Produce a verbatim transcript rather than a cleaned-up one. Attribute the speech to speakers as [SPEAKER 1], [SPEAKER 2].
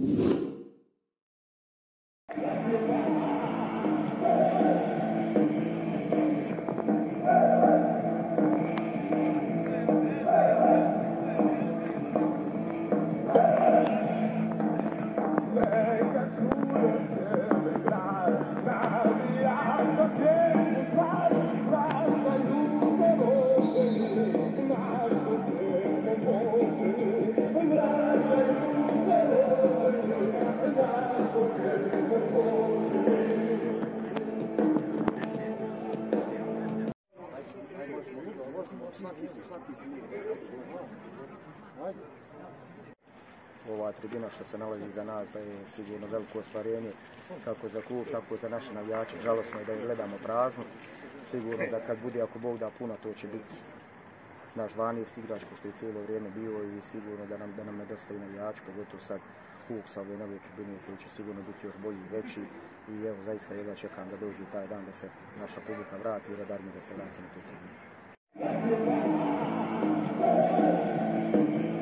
[SPEAKER 1] Ova tribina što se nalazi za nas da je sigurno veliko ostvarenje kako za klub, tako za naše navijače. Žalosno je da je gledamo prazno. Sigurno da kad bude, ako Bog da puno, to će biti naš dvanaesti igrač, pošto je cijelo vrijeme bio i sigurno da nam, da nam nedostaje navijač, pogotovo sad klub sa ove nove tribine koji će sigurno biti još bolji i veći. I evo, zaista jedva čekam da dođe taj dan da se naša publika vrati i Radar mi da se vrati na tu tribinu.